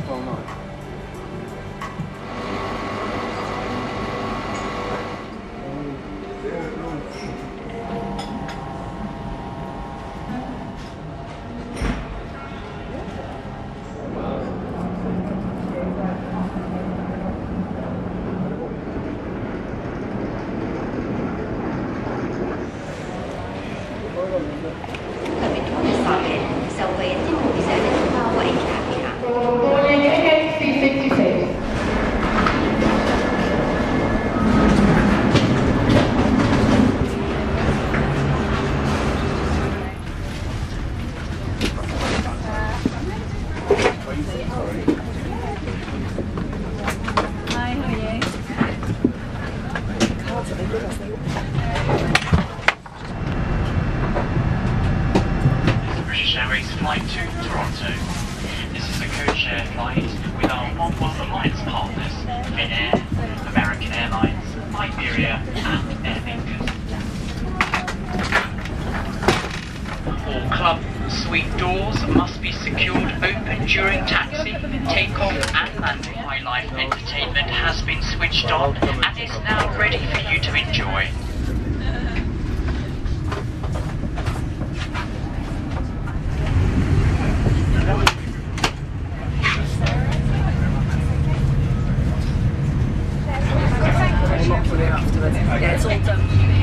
Oh, nice. British Airways flight to Toronto. This is a code-share flight with our Oneworld Alliance partners, Finnair, American Airlines, Iberia and Aer Lingus. All club suite doors must be secured open during taxi, takeoff and landing. High Life entertainment has been switched on and is now ready for you to enjoy. Yeah, it's all done.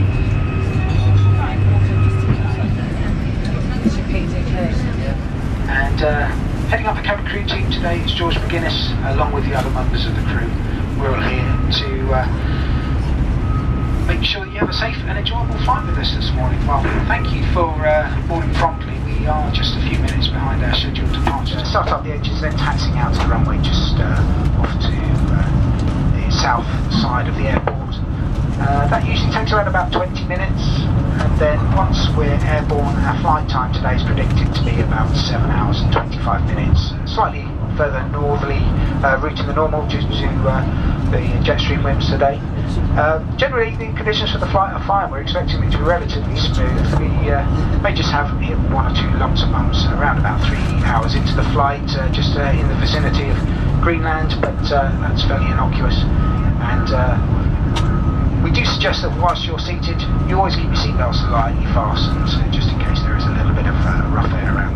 And heading up the cabin crew team today is George McGuinness, along with the other members of the crew. We're all here to make sure that you have a safe and enjoyable flight with us this morning. Well, thank you for boarding promptly. We are just a few minutes behind our scheduled departure. To start up the engines, then taxiing out to the runway just off to the south side of the airport. That usually takes around about 20 minutes, and then once we're airborne, our flight time today is predicted to be about 7 hours and 25 minutes, slightly further northerly route than the normal due to the jet stream winds today. Generally, the conditions for the flight are fine. We're expecting it to be relatively smooth. We may just have one or two lumps and bumps around about 3 hours into the flight, just in the vicinity of Greenland, but that's fairly innocuous. And we do suggest that whilst you're seated, you always keep your seatbelts lightly fastened, just in case there is a little bit of rough air around.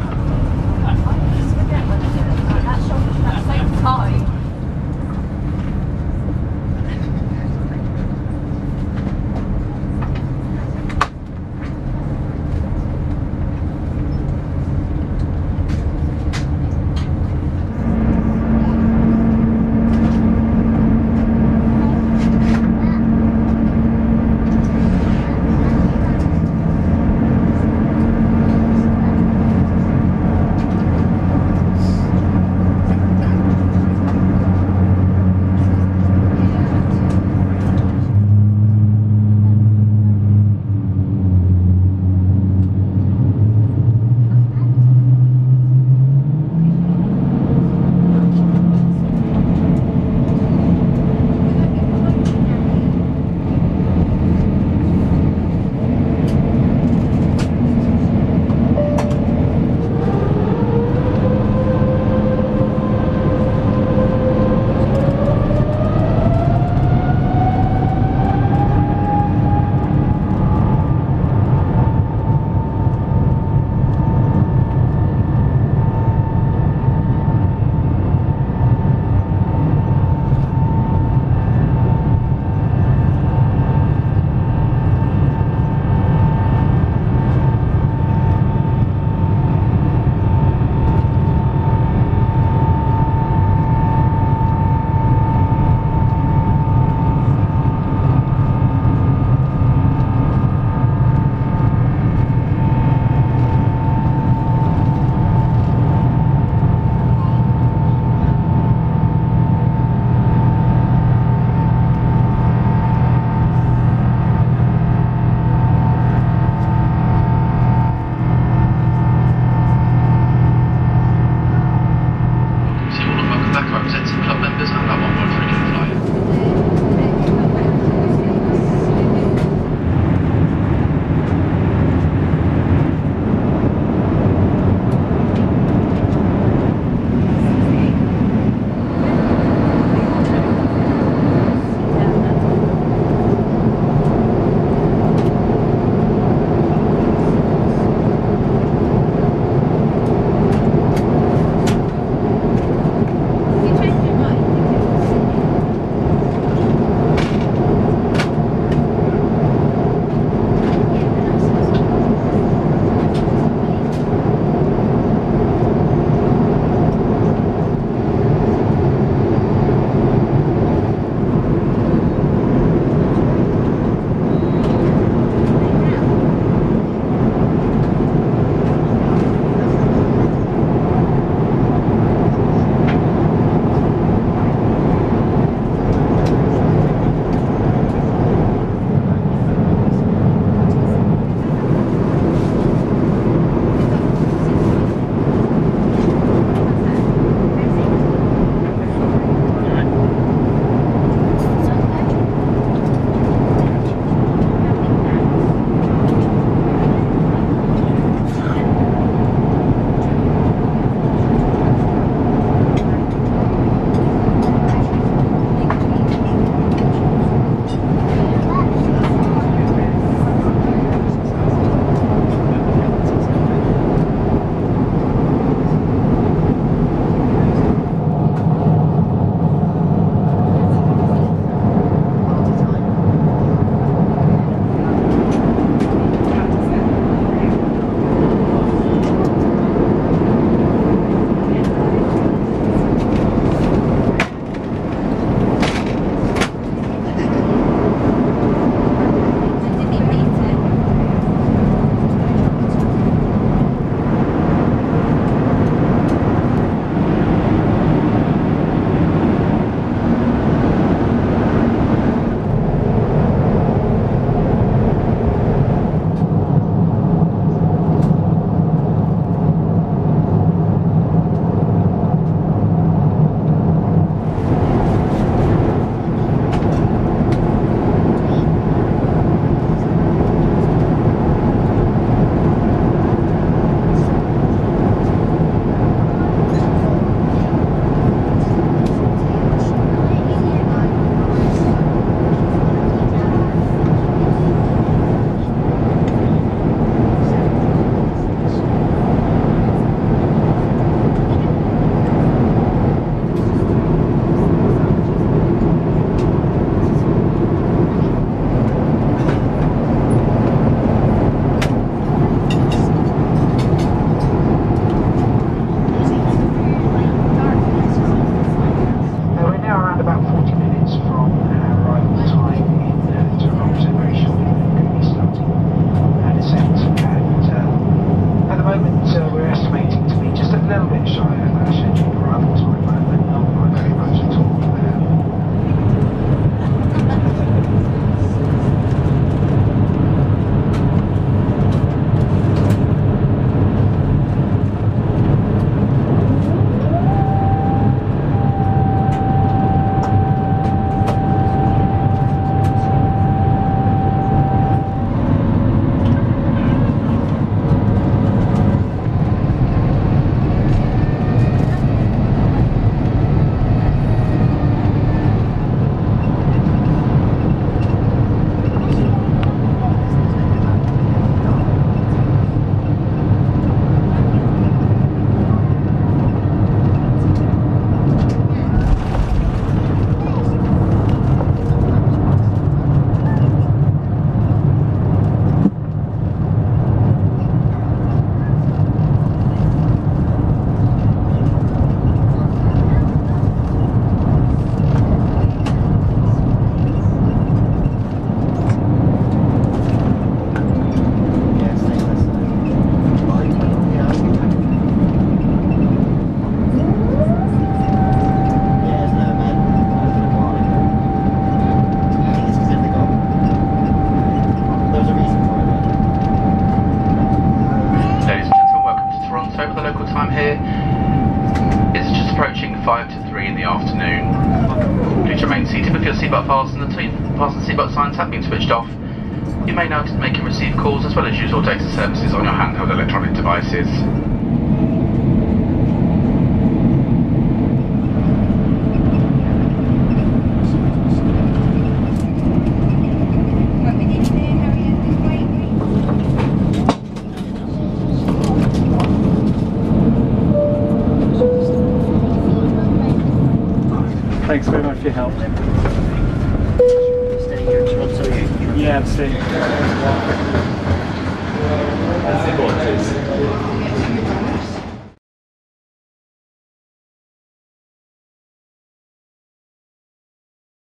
minutes shy of that scheduled arrival time, but not by very much at all there. Time here is just approaching 2 to 3 in the afternoon. Please remain seated with your seatbelt fastened and fasten seatbelt signs have been switched off. You may now make and receive calls as well as use all data services on your handheld electronic devices. Thanks very much for your help. Staying here in Toronto? Yeah, I'm staying.